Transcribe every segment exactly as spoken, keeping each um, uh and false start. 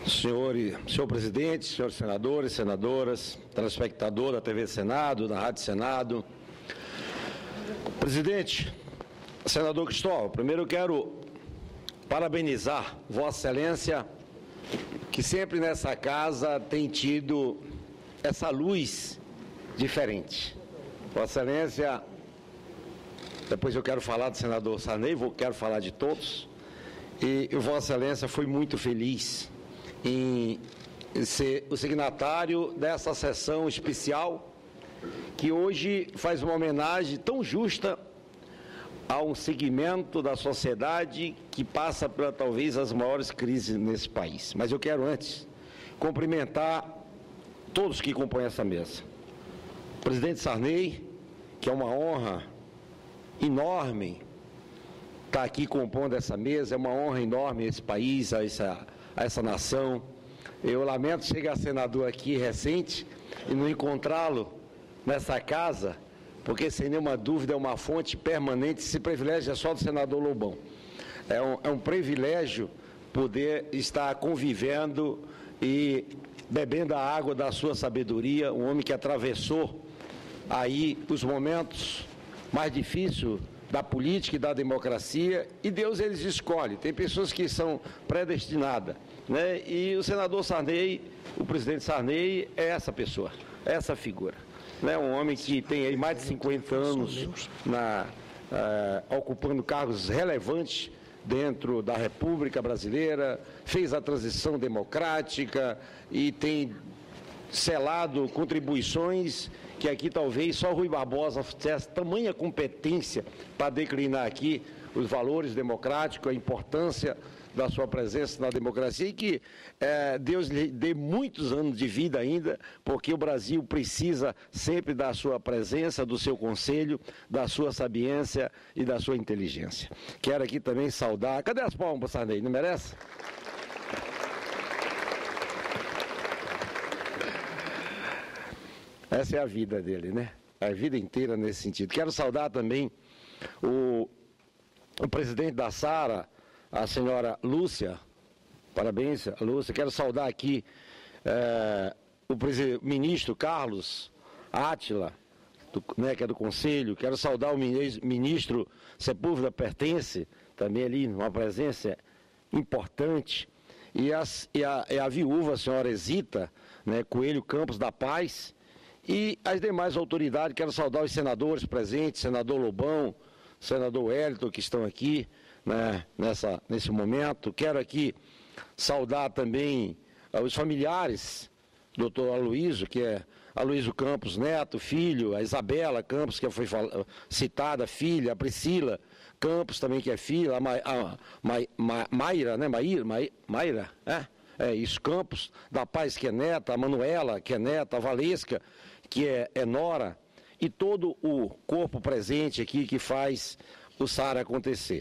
Senhor, senhor presidente, senhores senadores, senadoras, telespectador da T V Senado, da Rádio Senado. Presidente, senador Cristóvão, primeiro eu quero parabenizar Vossa Excelência, que sempre nessa casa tem tido essa luz diferente. Vossa Excelência, depois eu quero falar do senador Sarney, vou, quero falar de todos, e, e Vossa Excelência foi muito feliz em ser o signatário dessa sessão especial, que hoje faz uma homenagem tão justa a um segmento da sociedade que passa por talvez as maiores crises nesse país. Mas eu quero antes cumprimentar todos que compõem essa mesa. O presidente Sarney, que é uma honra enorme estar aqui compondo essa mesa, é uma honra enorme a esse país, a essa, a essa nação. Eu lamento chegar senador aqui recente e não encontrá-lo nessa casa, porque sem nenhuma dúvida é uma fonte permanente. Esse privilégio é só do senador Lobão. É um, é um privilégio poder estar convivendo e bebendo a água da sua sabedoria, um homem que atravessou aí os momentos mais difíceis da política e da democracia, e Deus eles escolhe. Tem pessoas que são predestinadas, né? E o senador Sarney, o presidente Sarney, é essa pessoa, é essa figura. Né? Um homem que tem aí mais de cinquenta anos na, uh, ocupando cargos relevantes dentro da República Brasileira, fez a transição democrática e tem selado contribuições que aqui talvez só Rui Barbosa tivesse tamanha competência para declinar aqui os valores democráticos, a importância da sua presença na democracia, e que é, Deus lhe dê muitos anos de vida ainda, porque o Brasil precisa sempre da sua presença, do seu conselho, da sua sabiência e da sua inteligência. Quero aqui também saudar... Cadê as palmas, Sarney? Não merece? Essa é a vida dele, né? A vida inteira nesse sentido. Quero saudar também o, o presidente da Sara, a senhora Lúcia. Parabéns, Lúcia. Quero saudar aqui é, o ministro Carlos Átila, do, né, que é do Conselho. Quero saudar o ministro Sepúlveda Pertence, também ali, uma presença importante. E, as, e, a, e a viúva, a senhora Zita, né, Coelho Campos da Paz. E as demais autoridades, quero saudar os senadores presentes, senador Lobão, senador Wellington, que estão aqui, né, nessa, nesse momento. Quero aqui saudar também uh, os familiares, doutor Aloysio, que é Aloysio Campos Neto, filho, a Isabela Campos, que foi citada, filha, a Priscila Campos também, que é filha, a, Ma, a Ma, Ma, Mayra, né, Maíra, Ma, Mayra, é? É isso, Campos da Paz, que é neta, a Manuela, que é neta, a Valesca, que é, é nora, e todo o corpo presente aqui que faz o Sara acontecer.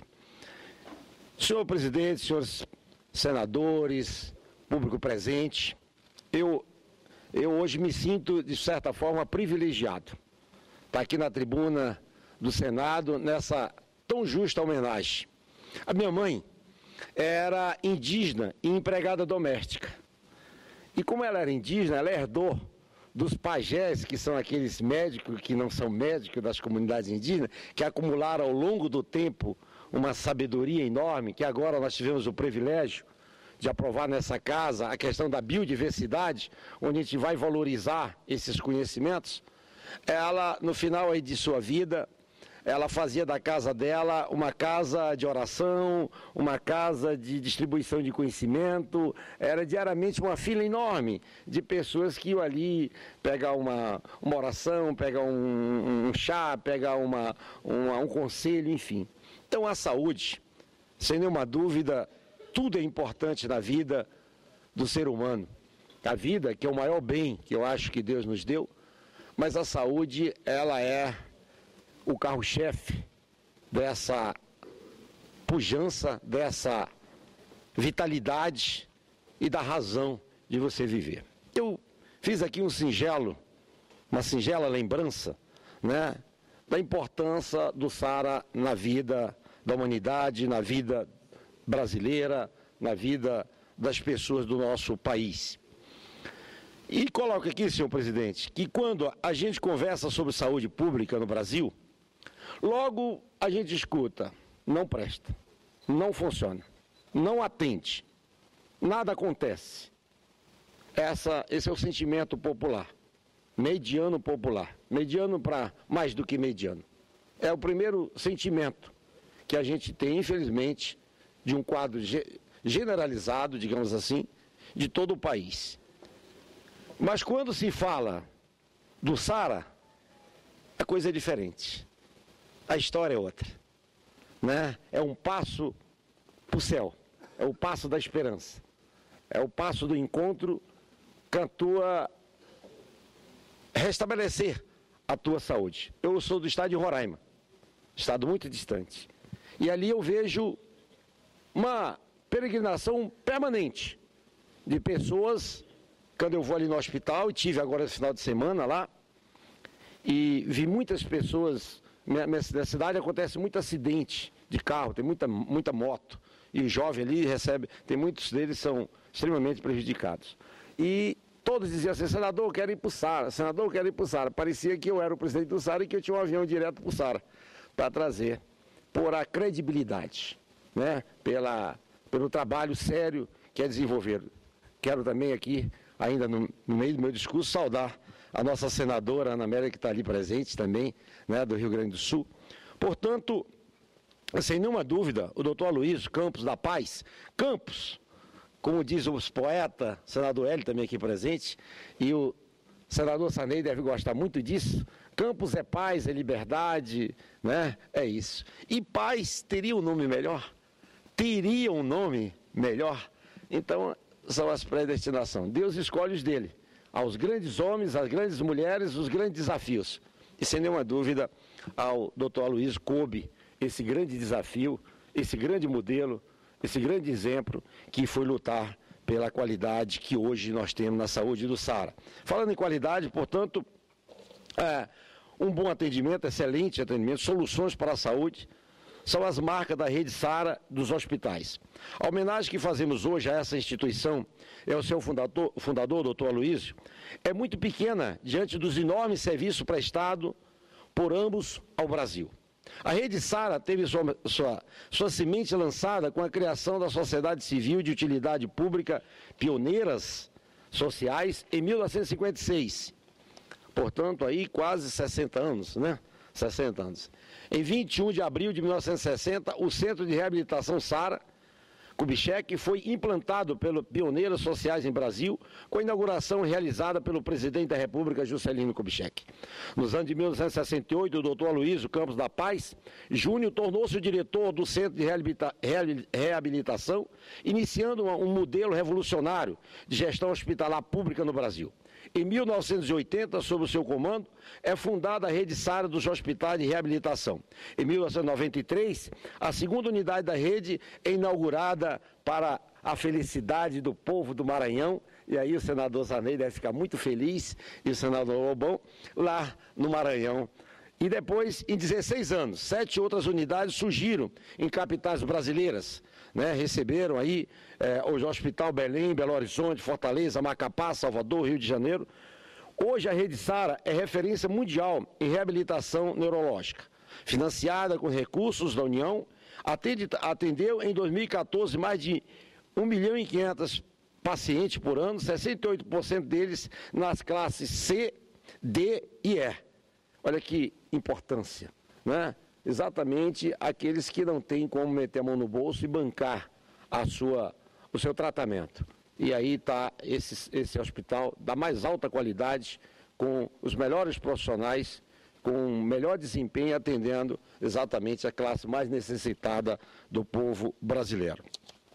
Senhor presidente, senhores senadores, público presente, eu, eu hoje me sinto, de certa forma, privilegiado. Estar aqui na tribuna do Senado, nessa tão justa homenagem. A minha mãe era indígena e empregada doméstica. E como ela era indígena, ela herdou dos pajés, que são aqueles médicos que não são médicos das comunidades indígenas, que acumularam ao longo do tempo uma sabedoria enorme, que agora nós tivemos o privilégio de aprovar nessa casa a questão da biodiversidade, onde a gente vai valorizar esses conhecimentos. Ela, no final aí de sua vida, ela fazia da casa dela uma casa de oração, uma casa de distribuição de conhecimento. Era diariamente uma fila enorme de pessoas que iam ali pegar uma, uma oração, pegar um, um chá, pegar uma, uma, um conselho, enfim. Então a saúde, sem nenhuma dúvida, tudo é importante na vida do ser humano. A vida, que é o maior bem que eu acho que Deus nos deu, mas a saúde, ela é o carro-chefe dessa pujança, dessa vitalidade e da razão de você viver. Eu fiz aqui um singelo, uma singela lembrança, né, da importância do Sara na vida da humanidade, na vida brasileira, na vida das pessoas do nosso país. E coloco aqui, senhor presidente, que quando a gente conversa sobre saúde pública no Brasil, logo a gente escuta, não presta, não funciona, não atende, nada acontece. Essa, esse é o sentimento popular, mediano popular, mediano para mais do que mediano. É o primeiro sentimento que a gente tem, infelizmente, de um quadro ge- generalizado, digamos assim, de todo o país. Mas quando se fala do SARA, a coisa é diferente. A história é outra, né? É um passo para o céu, é o passo da esperança, é o passo do encontro com a tua restabelecer a tua saúde. Eu sou do estado de Roraima, estado muito distante, e ali eu vejo uma peregrinação permanente de pessoas. Quando eu vou ali no hospital, e tive agora esse final de semana lá, e vi muitas pessoas, minha, minha cidade acontece muito acidente de carro, tem muita, muita moto, e o jovem ali recebe, tem muitos deles são extremamente prejudicados. E todos diziam assim, senador, eu quero ir para o SARA, senador, eu quero ir para o SARA. Parecia que eu era o presidente do SARA e que eu tinha um avião direto para o SARA, para trazer, por a credibilidade, né, pela, pelo trabalho sério que é desenvolver. Quero também aqui, ainda no, no meio do meu discurso, saudar a nossa senadora Ana Amélia, que está ali presente também, né, do Rio Grande do Sul. Portanto, sem nenhuma dúvida, o doutor Aloysio Campos da Paz, Campos, como diz o poeta, senador Hélio também aqui presente, e o senador Sarney deve gostar muito disso, Campos é paz, é liberdade, né, é isso. E paz teria um nome melhor? Teria um nome melhor? Então, são as predestinações. Deus escolhe os dele, aos grandes homens, às grandes mulheres, os grandes desafios. E sem nenhuma dúvida, ao doutor Aloysio coube esse grande desafio, esse grande modelo, esse grande exemplo que foi lutar pela qualidade que hoje nós temos na saúde do SARA. Falando em qualidade, portanto, é, um bom atendimento, excelente atendimento, soluções para a saúde, são as marcas da rede SARA dos hospitais. A homenagem que fazemos hoje a essa instituição, é o seu fundador, fundador doutor Aloysio, é muito pequena diante dos enormes serviços prestados por ambos ao Brasil. A rede SARA teve sua, sua, sua semente lançada com a criação da Sociedade Civil de Utilidade Pública Pioneiras Sociais em mil novecentos e cinquenta e seis. Portanto, aí quase sessenta anos, né? sessenta anos. Em vinte e um de abril de mil novecentos e sessenta, o Centro de Reabilitação SARA Kubitschek foi implantado pelos pioneiros sociais em Brasil, com a inauguração realizada pelo presidente da República, Juscelino Kubitschek. Nos anos de mil novecentos e sessenta e oito, o doutor Aloysio Campos da Paz Júnior tornou-se o diretor do Centro de Reabilita- Reabilitação, iniciando um modelo revolucionário de gestão hospitalar pública no Brasil. Em mil novecentos e oitenta, sob o seu comando, é fundada a Rede SARA dos Hospitais de Reabilitação. Em mil novecentos e noventa e três, a segunda unidade da rede é inaugurada para a felicidade do povo do Maranhão, e aí o senador Sarney deve ficar muito feliz, e o senador Lobão, lá no Maranhão. E depois, em dezesseis anos, sete outras unidades surgiram em capitais brasileiras, né? Receberam aí é, o Hospital Belém, Belo Horizonte, Fortaleza, Macapá, Salvador, Rio de Janeiro. Hoje a Rede SARA é referência mundial em reabilitação neurológica. Financiada com recursos da União, atende, atendeu em dois mil e quatorze mais de um milhão e quinhentos pacientes por ano, sessenta e oito por cento deles nas classes C, D e E. Olha que importância, né? Exatamente aqueles que não têm como meter a mão no bolso e bancar a sua, o seu tratamento. E aí está esse, esse hospital da mais alta qualidade, com os melhores profissionais, com melhor desempenho, atendendo exatamente a classe mais necessitada do povo brasileiro.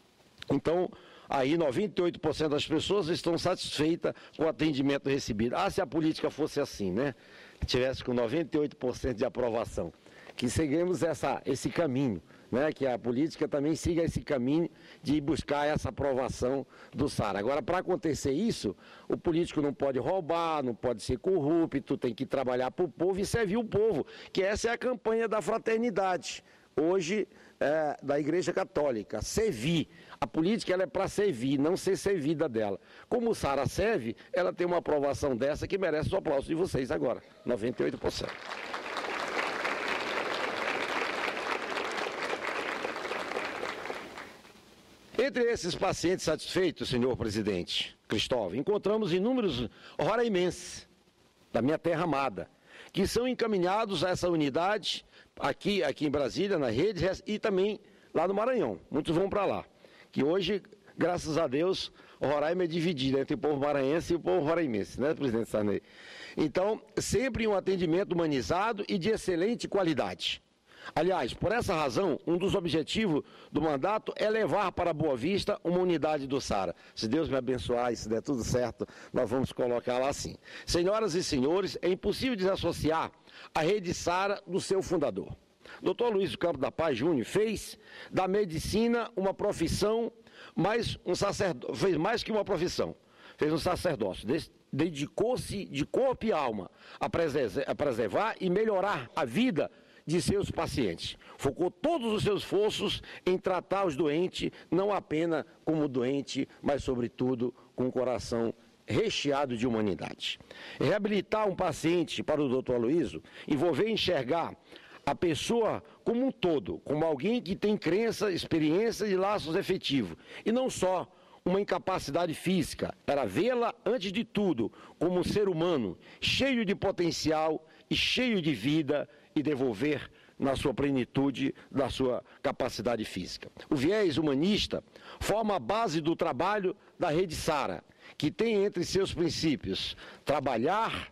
Então, aí noventa e oito por cento das pessoas estão satisfeitas com o atendimento recebido. Ah, se a política fosse assim, né? Tivesse com noventa e oito por cento de aprovação. Que seguimos essa, esse caminho, né? Que a política também siga esse caminho de buscar essa aprovação do SARA. Agora, para acontecer isso, o político não pode roubar, não pode ser corrupto, tem que trabalhar para o povo e servir o povo, que essa é a campanha da fraternidade, hoje é, da Igreja Católica, servir, A política ela é para servir, não ser servida dela. Como o Sara serve, ela tem uma aprovação dessa que merece o aplauso de vocês agora, noventa e oito por cento. Entre esses pacientes satisfeitos, senhor presidente Cristóvão, encontramos inúmeros roraimenses da minha terra amada, que são encaminhados a essa unidade aqui, aqui em Brasília, na rede, e também lá no Maranhão. Muitos vão para lá. Que hoje, graças a Deus, o Roraima é dividido entre o povo maranhense e o povo roraimense, né, presidente Sarney? Então, sempre um atendimento humanizado e de excelente qualidade. Aliás, por essa razão, um dos objetivos do mandato é levar para Boa Vista uma unidade do Sara. Se Deus me abençoar e se der tudo certo, nós vamos colocar lá assim. Senhoras e senhores, é impossível desassociar a rede Sara do seu fundador. doutor Luiz Campos da Paz Júnior fez da medicina uma profissão, mas um sacerdócio, fez mais que uma profissão, fez um sacerdócio. Dedicou-se de corpo e alma a preservar e melhorar a vida de seus pacientes. Focou todos os seus esforços em tratar os doentes, não apenas como doente, mas sobretudo com o coração recheado de humanidade. Reabilitar um paciente para o doutor Aloysio envolver enxergar a pessoa como um todo, como alguém que tem crença, experiência e laços efetivos, e não só uma incapacidade física, era vê-la, antes de tudo, como um ser humano, cheio de potencial e cheio de vida, e devolver na sua plenitude da sua capacidade física. O viés humanista forma a base do trabalho da Rede Sara, que tem entre seus princípios trabalhar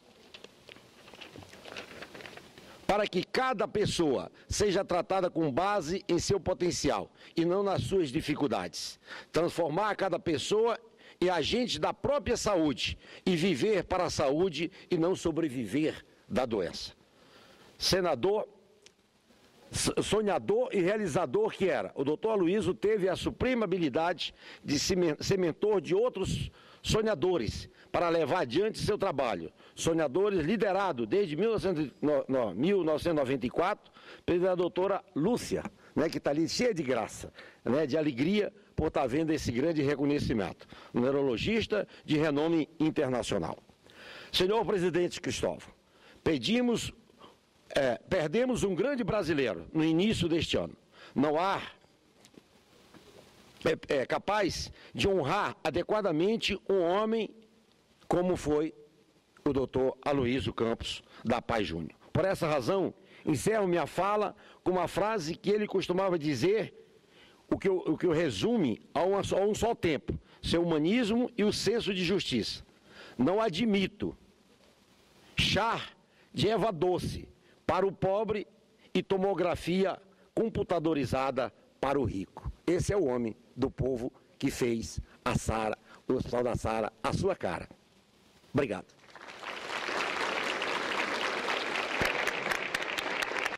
para que cada pessoa seja tratada com base em seu potencial e não nas suas dificuldades. Transformar cada pessoa em agente da própria saúde e viver para a saúde e não sobreviver da doença. Senador, sonhador e realizador que era, o doutor Aloysio teve a suprema habilidade de ser mentor de outros sonhadores para levar adiante seu trabalho. Sonhadores liderados desde mil novecentos e noventa e quatro pela doutora Lúcia, né, que está ali cheia de graça, né, de alegria por estar vendo esse grande reconhecimento. Um neurologista de renome internacional. Senhor presidente Cristóvão, pedimos, é, perdemos um grande brasileiro no início deste ano. Não há é, é, capaz de honrar adequadamente um homem como foi o doutor Aloysio Campos da Paz Júnior. Por essa razão, encerro minha fala com uma frase que ele costumava dizer, o que eu, o que eu resume a, uma, a um só tempo, seu humanismo e o senso de justiça. Não admito chá de erva doce para o pobre e tomografia computadorizada para o rico. Esse é o homem do povo que fez a Sara, o Hospital da Sara, a sua cara. Obrigado.